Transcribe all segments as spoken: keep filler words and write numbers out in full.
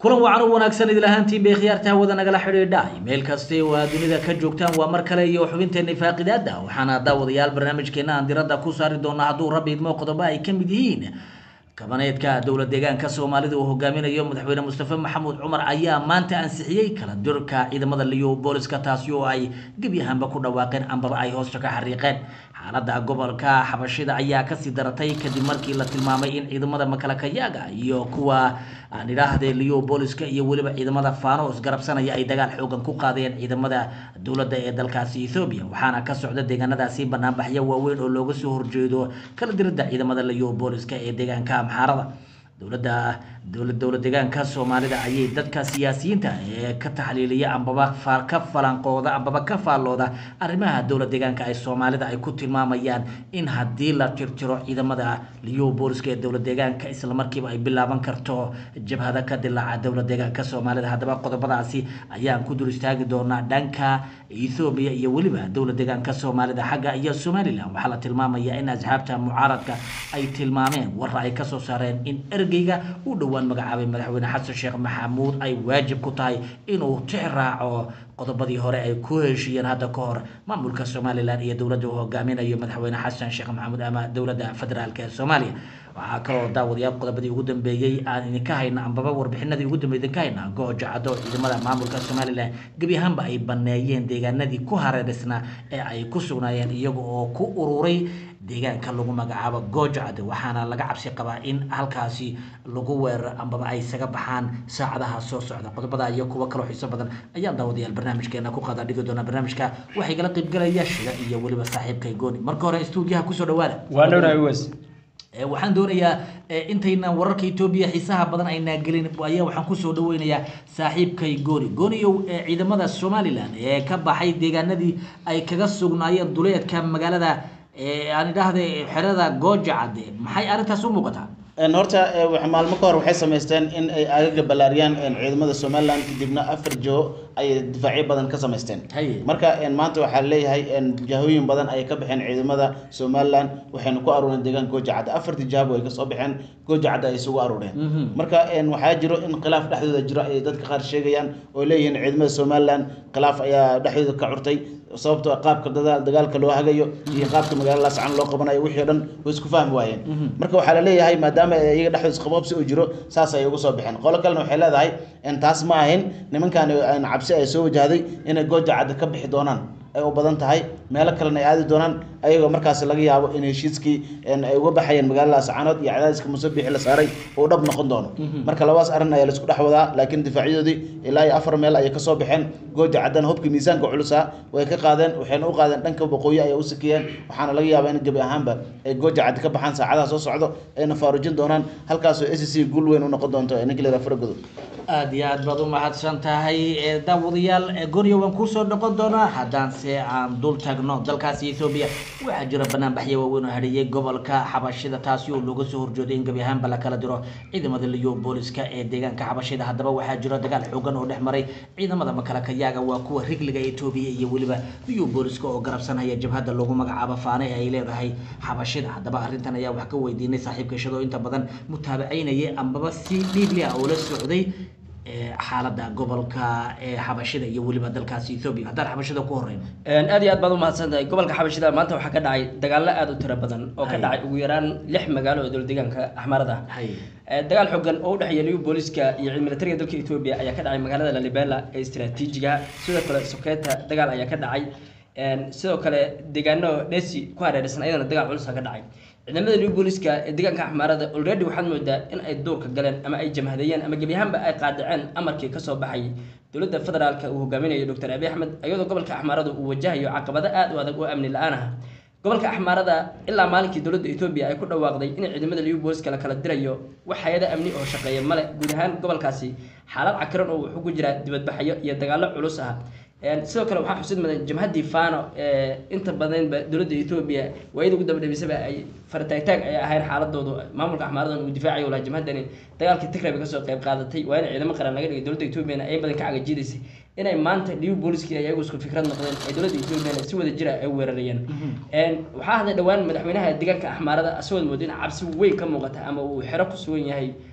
kulan wacan u wanaagsan idil ahaantiin bay khiyaarta wada nagala xidhiidhay meel kasta oo dunida ka joogtaan waa mar kale iyo xubinteena faaqidaada waxaana daawadayaal barnaamijkeena aan diradda ku saari doonaa hadduu rabbi idmo qodobo ay ka mid yihiin kabaneedka dowlad deegaanka Soomaalida oo hogaaminayo madaxweyne Mustafa Maxamuud Cumar ayaa maanta ansixiyay kala durka ciidamada liyo booliska taasi oo ay gabi ahaanba ku dhawaaqeen ambaba ay hoos ka xariiqeen xaaladda gobolka Xabashida ayaa ka sii daratay kadib markii la tilmaamay in ciidamada makalakayaaga iyo kuwa aan ilaahdee liyo booliska iyo waliba ciidamada faano isgarabsanaya ay dagaal xoogan ku qaadeen ciidamada dowladda ee dalkaasi Ethiopia waxaana ka socda deegaanadaasi banaanbaxyo waaweyn oo looga soo horjeedo kala dirida ciidamada liyo booliska ee deegaanka amxaarada dowladda dowlad dowlad deegaanka Soomaalida ayay dadka siyaasiyiinta ee ka taxliiliya ambaba faar ka falanqooda ambaba ka faalooda arrimaha dowlad deegaanka ay Soomaalida ay ku tilmaamayaan in haddii la tirtiro ciidamada liyo booliska ee dowlad deegaanka isla markiiba ay bilaaban karto jabhada ka dilaaca dowlad deegaanka Soomaalida haddaba qodobadaasi ayaan ku dul istaagi doonaa dhanka Ethiopia iyo waliba dowlad deegaanka Soomaalida xagga iyo Somaliland waxa la tilmaamayaa in asxaabta mucaaradka ay tilmaameen war ay ka soo saareen in ergeyga uu dhawaan magacaabay madaxweyne Xasan Sheekh Maxamuud ay waajib ku tahay inuu tixraaco qodobadii hore ay ku heshiiyeen hadda ka hor maamulka Somaliland iyo dowladda uu hogaaminayo madaxweyne Xasan Sheekh Maxamuud ama dowladda federaalka ee Soomaaliya waxa kaloo daawadayaal qodobadii ugu dambeeyay aan idinka hayna ambaba warbixinadii ugu dambeeyay idinka hayna goojacado ciidamada maamulka Somaliland gabi ahaanba ay baneeyeen deegaanadii ku hareereysna ee ay ku sugnaayeen iyaga oo ku ururay deegaanka lagu magacaabo goojacado waxaana laga cabsi qabaa in halkaasi lagu weerar ambaba ay isaga baxaan saacadaha soo socda qodobada iyo kuwa kale xiiso badan ayaan daawadayaal barnaamijkeena ku qaada dhigi doona barnaamijka waxay kala qayb galaya shida iyo waliba saaxiibkay gooni marka hore stuudiyaha ku soo dhawaada waa dhowraay wees waxaan doonayaa intayna wararka Ethiopia xiisaha badan ay naagelin ayaa waxaan ku soo dhaweynayaa saaxiibkay gooni gooniyo ciidamada Somaliland ee ka baxay deegaanadii ay kaga sugnaayeen duleedka magaalada ee aan idhaahday xerada goojacade maxay arintaas u muuqataa ان horta wax maalmo ka hor waxay sameysteen in ay agaga balaariyaan ciidamada Somaliland kadibna afar joo ay difaaci badan ka sameysteen marka in maanta waxa leeyahay in jahooyin badan ay ka baxeen ciidamada Somaliland waxayna ku aruureen deegaan goojacada afartii jaabo ay ka soo baxeen goojacada ay isugu aruureen marka in waxa jiro in khilaaf dhexdooda jiro ay dadka qaar sheegayaan oo leeyihiin ciidamada Somaliland khilaaf ayaa dhexdooda ka curtay sababtoo qaabka dagaalka loo hagayo iyo qaabka magaalada Laascaan loo qabanayo wixii dhan way isku fahmi waayeen marka waxa la leeyahay maadaama iyaga dhexdooda qababsi oo jiro saas ay ugu soo bixeen qolo kalena waxay leedahay in taas ma ahayn nimankan aan cabsi ay soo wajahday in goojacada ka bixi doonaan ay u badan tahay meel kale ay aadi doonaan ayagoo markaas laga yaabo in heshiiskii ay uga baxayeen magaalada Laascaanood iyo cadaadiska Musabbix la saaray oo dhab noqon doono marka labaas arin ay la isku dhaxwadaa laakiin difaaciyadoodii ilaa afar meel ay ka soo baxeen goojacadana hubka miisaanka culusa way ka qaadeen waxayna u qaadeen dhanka waqooyi ay u sikiyeen waxaana laga yaabaa in gabi ahaanba ay goojacad ka baxaan saacadaha soo socdo ayna faarujin doonaan halkaas oo S C guul weyn u noqon doonto in kale faragoodo aad iyo aad baad u mahadsan tahay daawadayaal gooniyo waan ku soo noqon doonaa haddaan se aan dul tagno dalkaasi Ethiopia waxa jira banaanbaxyo waaweyn oo hadhiyay gobolka Xabashida taasi oo looga soo horjeeday in gabi ahaanba la kala diro ciidamada liyo booliska ee deegaanka Xabashida haddaba waxa jira dagaal xoogan oo dhexmaray ciidamada makalakayaaga waa kuwa rigliga Ethiopia iyo waliba liyo booliska oo garabsanaya jabhada lagu magacaabo faano ay leedahay Xabashida haddaba arintan ayaa wax ka weydiinay saaxiibka shado inta badan mutaabacaynaya ambaba si dhiigli ah oo la socday xaaladda gobolka ee Xabashida iyo waliba dalkaasi Ethiopia hadda Xabashida ku horeyn een aad iyo aad baad u mahadsantahay gobolka Xabashida maanta waxa ka dhacay dagaal aad u tiro badan oo ka dhacay ugu yaraan lix magaalo oo dowlad deegaanka Axmarada ee dagaal xooggan oo u dhaxeeyay liyo booliska iyo ciidamada militariga dalka Ethiopia ayaa ka dhacay magaalada Lalibela ee istiraatiijiga sidoo kale Sokeeta dagaal ayaa ka dhacay een sidoo kale deegaano Desi ku hareeraysan ayadana dagaal culus ka dhacay ciidamada liyo booliska ee deegaanka Axmarada already waxaad moodaa in ay doorka galeen ama ay jamhadayeen ama gabi ahaanba ay qaadaceen amarkii ka soo baxay dowladda federaalka uu hogaaminayo Doctor Abiy Ahmed ayadoo gobolka Axmarada uu wajahayo caqabado aad u adag oo amni la'aan ah gobolka Axmarada ilaa maalinkii dowladda Ethiopia ay ku dhawaaqday in ciidamada liyo booliska la kala dirayo wax hay'ado amni oo shaqeeya male guud ahaan gobolkaasi xaalad cakaran oo wuxuu ku jira dibadbaxyo iyo dagaalo culus ah sidoo kale waxa xusid madan jamhadii faano ee inta badan dowladda Ethiopia waydu ugu dabadhabisaba ay fartaagtaag ay ahayn xaaladoodu maamulka Axmarada uu difaacayo la jamhadani dagaalkii Tigray ka soo qayb qaadatay waa in ciidamo qaran laga dhigay dowladda Ethiopia ay badan ka cagajiisay inay maanta liyo booliska ayagu isku fikrad noqdeen ay dowladda Ethiopia si wada jira ay weerarayeen een waxa hadda dhawaan madaxweynaha deegaanka Axmarada asoo moodin cabsi weyn ka muuqata ama uu xiro ku sugan yahay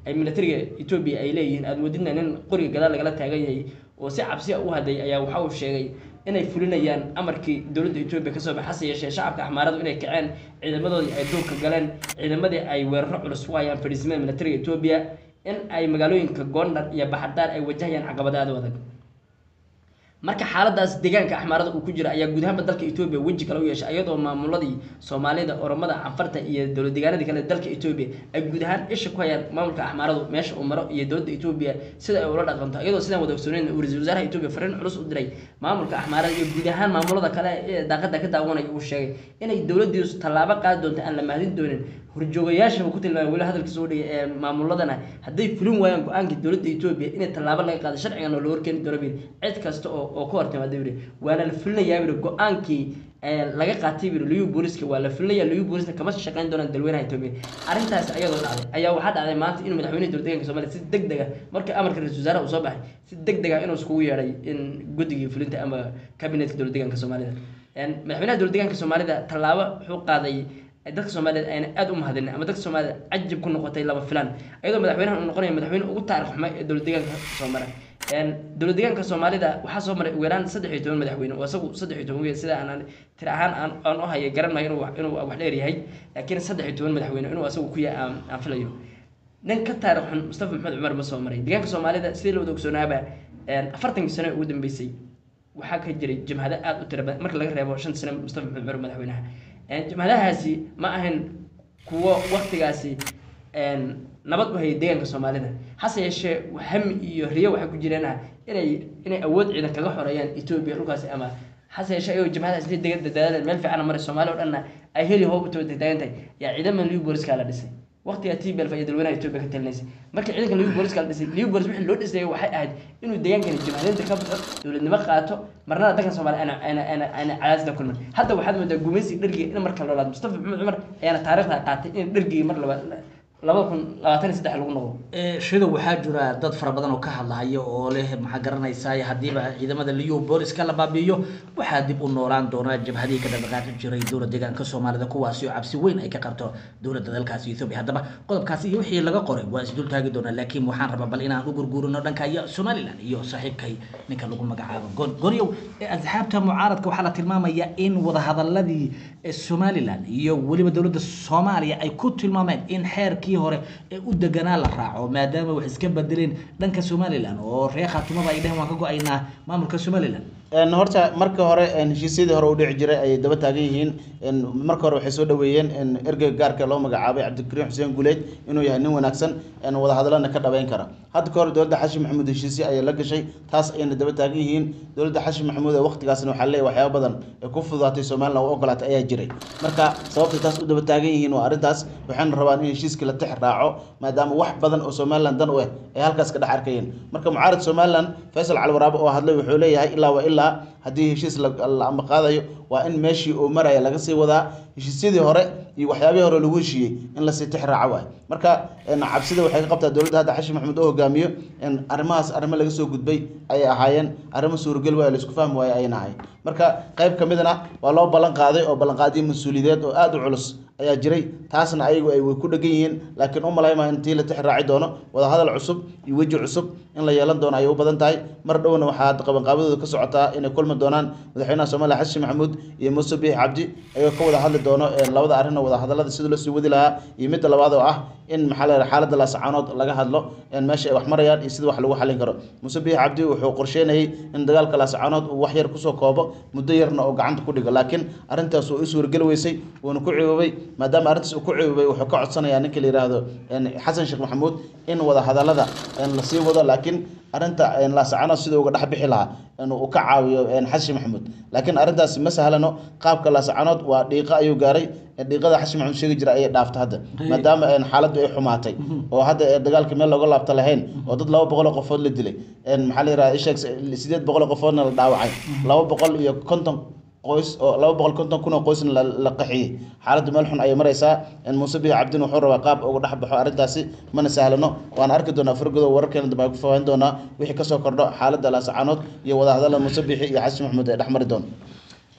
ay militariga Ethiopia ay leeyihiin aad wadina in qoriga gadaal lagala taagan yahay oo si cabsi u haday ayaa waxa uu sheegay inay fulinayaan amarkii dawladda Ethiopia ka soo baxay yeeshee shacabka Axmaaradu inay kaceen ciidamadoodii ay duurka galeen ciidamadii ay weeraro culus u hayaan fadhiismada militariga Ethiopia in ay magaalooyinka Gondar iyo Baxadar ay wajahayaan caqabadaad adag marka xaaladaas deegaanka Axmaarada uu ku jira ayaa guud ahaan dalka Ethiopia waji kale u yeeshay iyadoo maamuladii Soomaalida Oromada Anfarta iyo dawlad deegaanada kale dalka Ethiopia ay guud ahaan isha ku hayaan maamulka Axmaaradu meesha uu maro iyo dawladda Ethiopia sida ay ula dhaqanto iyadoo sidaan wada ogsooneen uu ra'iisul wasaaraha Ethiopia fariin culus u diray maamulka Axmaarada iyo guud ahaan maamulada kale ee daaqada ka daawanaya uu sheegay inay dawladdiisu tallaabo qaadi doonto aan la maadin doonin horjoogayaasha ku tilmaamay wali hadalkiisa oo dhigay ee maamuladana haday fulin waayaan go'aanka dawladda Ethiopia inay tallaabo laga qaado sharcigan oo loo horkeeni doono cid kasta oo oo ku hortimaada biri waana la fulinayaa biri go'aankii ee laga qaatay biri liyu booliska waa la fulinayaa liyu booliska kama shaqeyn doonaan dalweynaha Ethiopia arintaas ayadoo dhacday ayaa waxa dhacday maanta inuu madaxweynaha dowladda deegaanka Soomaaliya si degdeg ah marka amarka ra'iisul wasaaraha uu soo baxay si degdeg ah inuu isku yeeray in guddiga fulinta ama cabinetka dowladda deegaanka Soomaaliya een madaxweynaha dowladda deegaanka Soomaaliya tallaabo wuxuu qaaday dadka Soomaaliyeed ayna aad u mahadin ama dadka Soomaaliyeed ajib ku noqotay laba filan ayadoo madaxweynaha uu noqonayo madaxweyne ugu taariikh xumay ee dowladda deegaanka Soomaaliya een dowladda deegaanka Soomaalida waxa soo maray ugu yaraan saddex iyo toban madaxweyne oo isagu saddex iyo toban sida aan tir ahaan aan aan u hayay garan maayo inuu inuu wax dheer yahay laakiin saddex iyo toban madaxweyne inuu isagu ku yahay aan filayo nin ka taariikh xun Mustafa Maxamed Umar ma soo maray deegaanka Soomaalida sidii loo ogsoonaaba een afartan sano ugu dambeysay waxa ka jiray jimhada aad u tiro badan marka laga reebo shan sano Mustafa Maxamed Umar madaxweynaha een jimhadahaasi ma ahan kuwa waqtigaasi een nabad u hayay deegaanka Soomaalida hase yeeshee ham iyo riyo waxa ku jireen inay inay awood ciidan kaga xoreeyaan Ethiopia dhulkaasi ama hase yeeshee ay jimhadahaas si degdeg dadaaleen meel fiican maray Soomaaliya oo dhan ay heli hoob u toodaayantay yaa ciidaman liyu booliska la dhisay waqtiga T B L fayda dalweynaha Ethiopia ka talinaysay marka ciidanka liyu booliska la dhisay liyu boolis wixii loo dhisay waxay ahayd inuu deegaankan jimhadinta ka baxo dawladnimo qaato marnada dadka Soomaaliya ana ana ana ana cadaadis kulman hadda waxaad moodaa gumaysi dhargii in marka loo laad Mustafa Maxamed Umar ayaana taariikhda qaatay in dhargii mar laba laba kun labaatan iyo saddex lagu noqdo ee shida waxa jira dad fara badan oo ka hadlaya oo leh maxaa garanaysaa hadiiba ciidamada liyu booliska la baabiyo waxa dib u noolaan doona jabhadii ka dhaqaaqi jiray dowladda deegaanka Soomaalida kuwaasi oo cabsi weyn ay ka qabto dowladda dalkaasi Ethiopia hadaba qodobkaasi iyo wixii laga qoray waa isdul taagi doona laakiin waxaan rabaa bal inaan u gurgurino dhanka iyo Somaliland iyo saaxiibkay ninka lagu magacaabo goniyow ee asxaabta mucaaradka waxa la tilmaamayaa in wada hadaladii Somaliland iyo waliba dowladda Soomaaliya ay ku tilmaameen in xeerkii hore ee u deganaa la raaco maadaama wax iska bedeleen dhanka Somaliland oo reer Khaatumo ay dhahan waan ka go'aynaa maamulka Somaliland een horta marka hore een heshiisyadii hore u dhici jiray ay daba taagan yihiin een marka hore waxay soo dhaweeyeen in ergeyga gaarka loo magacaabay Cabdikariim Xuseen Guleed inuu yahay nin wanaagsan een wada hadalana ka dhabeyn kara hadda ka hor dowladda Xashim Maxamuud heshiisyo ay la gashay taas ayna daba taagan yihiin dowladda Xashim Maxamuud ee waqtigaasna waxa leeyahay waxyaabo badan ee ku fududaatay Soomaaliland oo ogolaatay ayaa jiray marka sababta taas u daba taagan yihiin waa arintaas waxaan rabaa in heshiiska la tix raaco maadaama wax badan oo Soomaaliland dan u ah ay halkaas ka dhax arkayeen marka mucaarad Soomaaliland Faisal Cali Waraabe oo hadlay wuxuu leeyahay ilaa wa ilaa hadii heshiis la ama qaadayo waa in meeshii uu maray laga sii wadaa heshiisyadii hore iyo waxyaabihii hore lagu heshiiyay in la sii tix raaco way marka in cabsida waxay ka qabtaa dowladda hadda Xashim Maxamuud oo hogaamiyo in arrimahaas arrimo laga soo gudbay ay ahaayeen arrimo suuragal way la isku fahmi way ay nahay marka qayb kamidna waa loo balan qaaday oo balan qaadii mas'uuliyadeed oo aad u culus ayaa jiray taasna ayagu ay ku dhagan yihiin laakiin uma leeyma intii la tix raaci doono wada hadal cusub iyo waji cusub in la yeelan doono ay u badan tahay mar dhowna waxa qaban qaabadooda ka socotaa inay kulma doonaan madaxweynaha Soomaaliya Xashim Maxamuud iyo Muuse Biixi Cabdi ay ka wada hadli doono labada arrin wada hadalada sidoo la soo wadi lahaa iyo mid labaad oo ah in maxaa xaaladda la sacaanood laga hadlo in meesha ay wax marayaan iyo sida wax lagu xalin karo Muuse Biixi Cabdi wuxuu qorsheynayay in dagaalka la sacaanood uu wax yar ku soo koobo muddo yarna oo gacanta ku dhigo laakiin arrintaas oo isu wargal weysay oo ku ciibay maadaama arrintaas uu ku ciibay wuxuu ka codsanayaa ninka la yiraahdo Xasan Sheekh Maxamuud in wada hadalada in la sii wado laakiin arinta in la sacaanood sida uga dhax bixi lahaa inuu ka caawiyo Xashim Maxamuud laakiin arrintaas ma sahlano qaabka la sacaanood waa dhiiqa ayuu gaaray dhiiqada Xashim Maxamuud sheegi jiray ay dhaaftay hadda maadaama in xaaladdu ay xumaatay oo hadda dagaalka meel looga laabta lahayn oo dad laba boqol oo qofood la dilay in maxaa la yiraahdaa isheeg sideed boqol oo qofoodna la dhaawacay laba boqol iyo konton qoys oo laba boqol konton kun oo qoysna la qaxiyay xaaladdu meel xun ay maraysaa in Muuse Biixi Cabdi wuxuu rabaa qaab uga dhax baxo arrintaasi mana sahlano waan arki doonaa fargado wararkeena daba ku faahin doonaa wixii ka soo kordho xaaladda la sacaanood iyo wada hadalada Muuse Biixi iyo Xashim Maxamuud ay dhax mari doon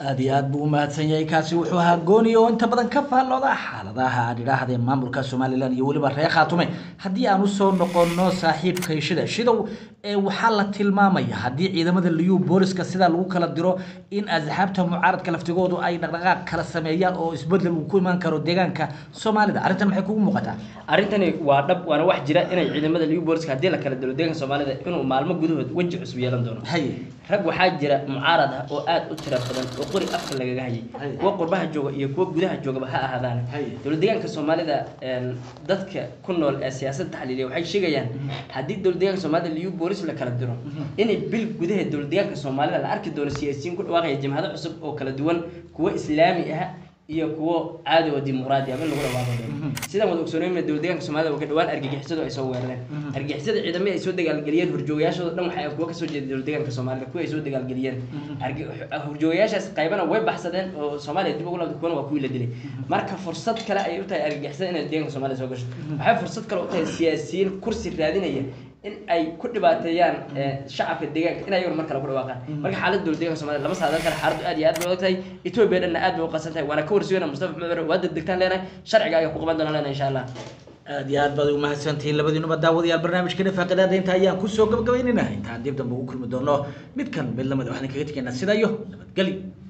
aad iyo aad buu u mahadsan yahay kaasi wuxuu ahaa gooni oo inta badan ka faallooda xaaladaha aan idhaahdee maamulka Somaliland iyo waliba reer Khaatume haddii aan u soo noqono saaxiibka shida shidow ee waxaa la tilmaamaya haddii ciidamada liyu booliska sida lagu kala diro in asxaabta mucaaradka laftigoodu ay dhaqdhaqaaq kala sameeyaan oo isbedel uu ku iman karo deegaanka Soomaalida arrintan maxay kugu muuqataa arrintani waa dhab waana wax jira inay ciidamada liyu booliska haddii la kala diro deegaanka Soomaalida inuu maalmo gudahood waji cusub yeelan doono hay rag waxaa jira mucaarad ah oo aad u tiro badan oo qori afka lagaga hayay kuwa qurbaha jooga iyo kuwa gudaha jooga ha ahaadaan dowladda deegaanka Soomaalida dadka ku nool ee siyaasadda taxliiliya waxay sheegayaan haddii dowladda deegaanka Soomaalida liyu boolis la kala diro in bil gudaha dowladda deegaanka Soomaalida la arki doono siyaasiyiin ku dhawaaqaya jamhado cusub oo kala duwan kuwa islaami ah iyo kuwa caadi oo dimuqraadi ah lagu dhawaaqo sida wada ogsoonayna dowladda deegaanka Soomaalida waxa dhawaan argagixisadu ay soo weerareen argagixisada ciidamada ay soo dagaalgeliyeen horjoogayaashooda dhan waxay kuwa ka soo jeeday dowladda deegaanka Soomaalida kuwa ay soo dagaalgeliyeen horjoogayaashaas qaybana way baxsadeen oo Soomaaliya dib ugu laabtay kuwana waa kuwii la dilay marka fursad kale ay u tahay argagixisada inay deegaanka Soomaalida soo gasho waxay fursad kale u tahay siyaasiyiin kursi raadinaya in ay ku dhibaateeyaan shacabka deegaanka in ay mar kale ku dhawaaqaan marka xaaladda dowladda deegaanka Soomaalida lama saadan kara xaaladu aad iyo aad bay u tahay Ethiopia dhanna aad bay u qasan tahay waana ka warsiina Mustafa Maxamed waa degdegtaan leenahay sharciga ay ku qaban doonaan leenahay insha Allah aad iyo aad baad u mahadsantihiin labadiinuba daawadayaal barnaamijkeena faaqidaada inta ayaan ku soo gabagabaynaynaa inta dib dambe ugu kulmi doono mid kan mid lamada waxaan kaga tegaynaa sida iyo nabadgelyo